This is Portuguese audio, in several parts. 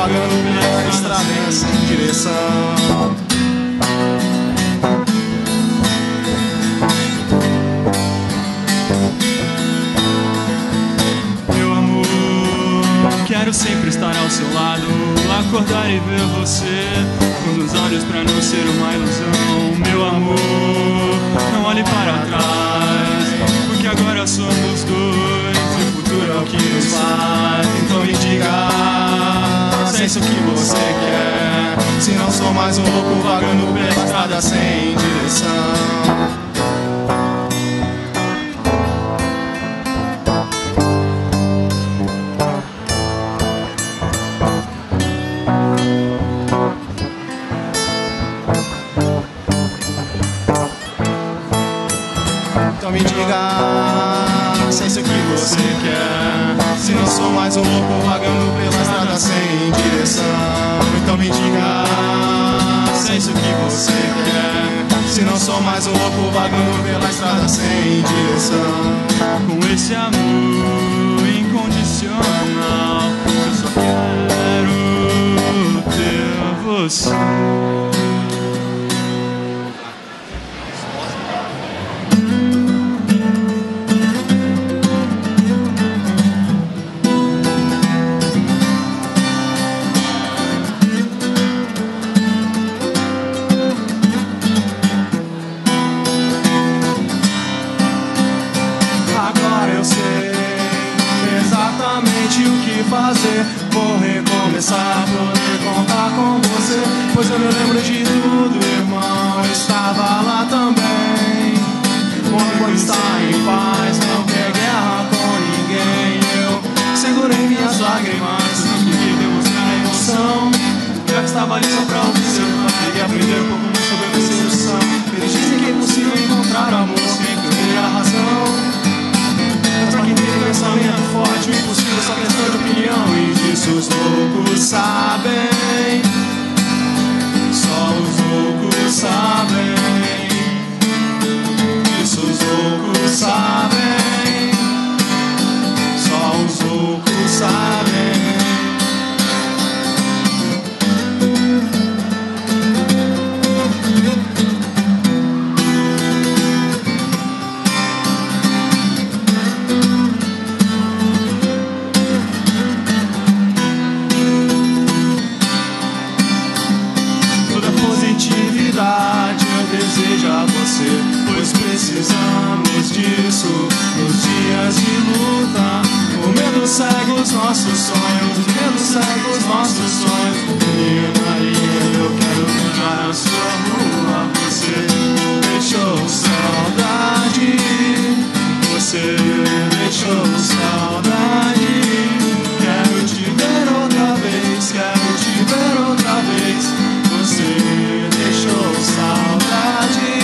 vagando pela estrada sem direção. Meu amor, quero sempre estar ao seu lado, acordar e ver você com os olhos pra não ser uma ilusão. Meu amor, não olhe para trás, porque agora somos dois, o futuro é o que nos faz. Então me diga se é isso que você quer, se não sou mais um louco vagando pela estrada sem direção. Então me diga se é isso que você quer, se não sou mais um louco vagando pela estrada sem direção. Então me diga se é isso que você quer, se não sou mais um louco vagando pela estrada sem direção. Com esse amor incondicional, eu só quero ter você. Vou recomeçar, poder contar com você, pois eu me lembro de tudo, irmão. Eu estava lá também. Quando está em paz, não quer guerra com ninguém. Eu segurei minhas lágrimas, não queria demonstrar a emoção. Já que estava ali só pra observar e aprender um pouco mais sobre a percepção. Eles dizem que é impossível encontrar amor sem entender a razão. Mas pra quem tem pensamento forte, o impossível é só questão de opinião. E disso os loucos sabem, só os loucos sabem. Disso os loucos sabem, só os loucos sabem. Eu desejo a você, pois precisamos disso nos dias de luta. O medo cega os nossos sonhos, o medo cega os nossos sonhos. Menina linda, eu quero beijar a sua rua. Você deixou saudade, você deixou saudade. Quero te ver outra vez, quero te ver outra vez. Você deixou saudade.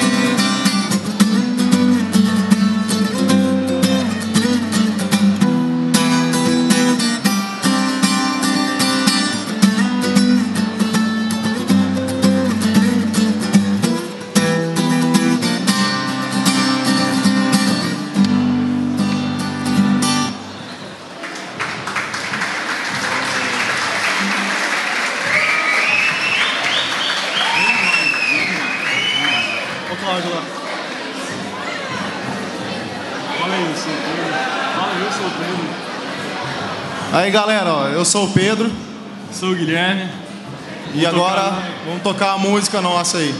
Aí galera, ó, eu sou o Pedro. Sou o Guilherme. E agora vamos tocar a música nossa aí.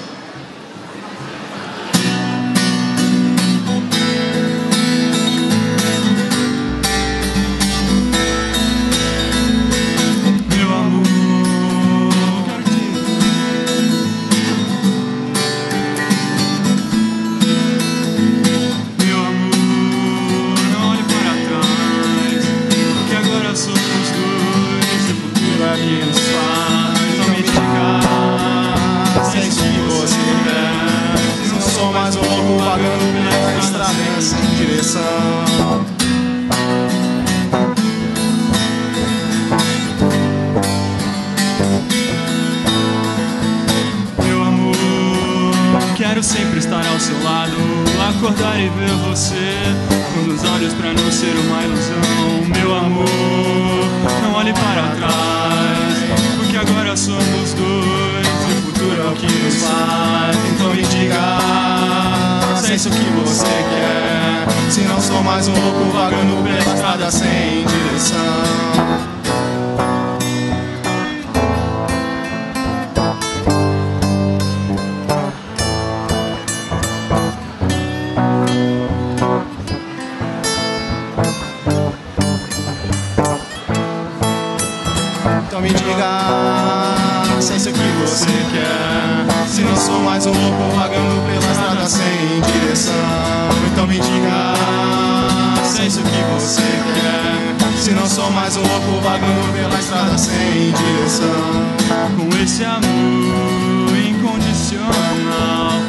Meu amor, quero sempre estar ao seu lado, acordar e ver você com os olhos pra não ser uma ilusão. Meu amor, não olhe para trás, isso que você quer. Se não sou mais um louco vagando pela estrada sem direção. Então me diga se é isso que você quer. Se não sou mais um louco vagando pela estrada sem direção. Então me diga se é isso que você quer. Se não sou mais um louco vagando pela estrada sem direção. Com esse amor incondicional